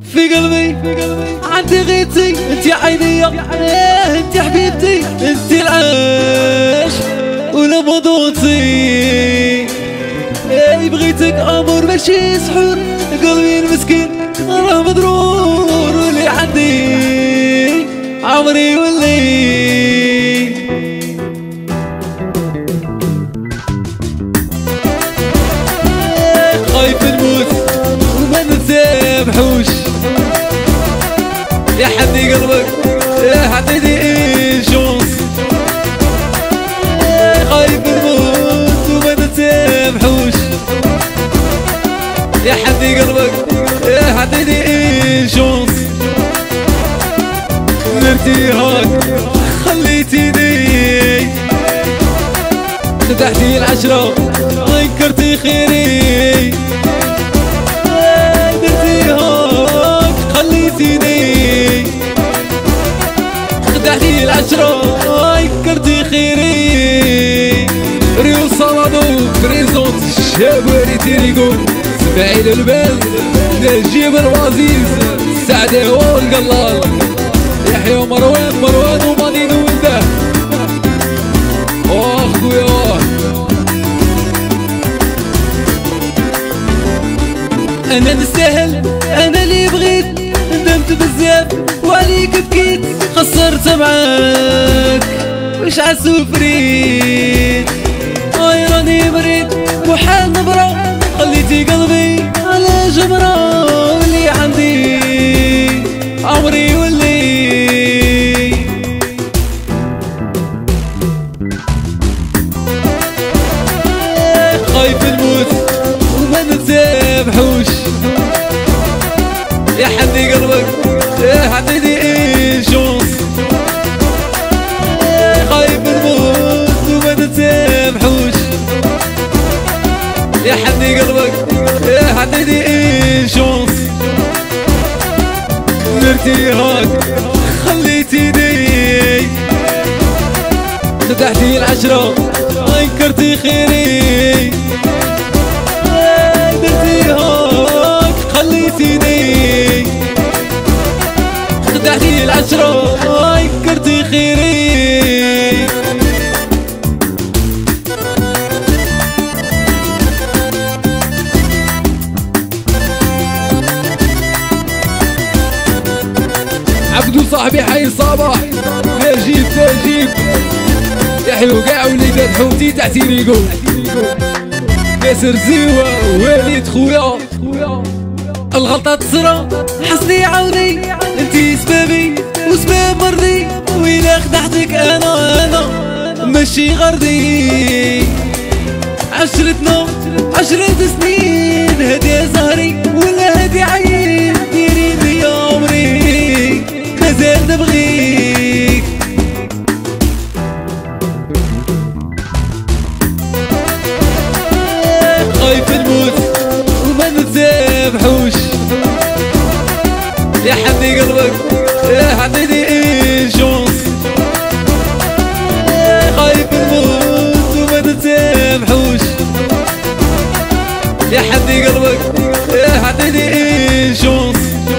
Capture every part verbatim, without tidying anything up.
في قلبي عندي غيتي انت عينيا، انت حبيبتي انت العاش ولا بضوطي. اي بغيتك امور ماشي سحور، قلبي المسكين راه مضرور، واللي عندي عمري ولي خايف نموت وما نسامحوش. يا حدي قلبك يا حدي شونس، خايف نموت وما نسامحوش. يا حدي قلبك يا حدي شونس، درتي هاك خليتيني، فتحتي العشرة غيرتي خيري. درتي هاك خليتيني، فتحتي العشرة غيرتي خيري. ريو صالادو بريزونت الشاب وريتي ريقول سبعين البال نجيب الوزيز سعدي هو القلال. يحيى مروان مروان ومانين ولده اخويا. انا نستاهل انا اللي بغيت، ندمت بزاف وعليك بكيت، خسرت معاك واش عالسوفريت. اي راني بريد وحال نبرة، خليتي قلبي على جمرة، واللي عندي عمري ولي خايف نموت وما نسامحوش. يا حدي قلبك يا حدي شونس، خايف نموت وما نسامحوش. يا حدي قلبك يا حدي شونس، درتي هاك خليتيني، فتحتي العشرة غيرتي خيري. درتي هاك خليتيني، فتحتي العشرة غيرتي خيري. عبدو صاحبي حي صباح نجيب نجيب، يحيو كاع وليدات حوتي تحتي ريقو، كاسر زيوة وليد خويا. الغلطة تصرى حسني عاودي، انتي سبابي وسباب مرضي، ويلا خدعتك انا انا ماشي غردي. عشرتنا عشرة سنين، هادي زهري ولا هادي عين، ديري بيا عمري مازال نبغيك. خايف نموت وما نسامحوش. يا حدي قلبك يا حدي شونس، خايف نموت وما نسامحوش. يا حدي قلبك يا حدي شونس،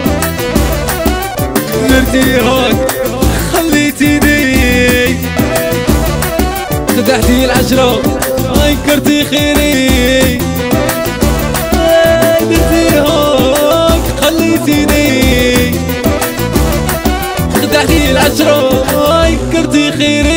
درتي هاك خليتيني، فتحتي العشرة غيرتي خيري. درتي هاك خليتيني، فتحتي العشرة غيرتي خيري.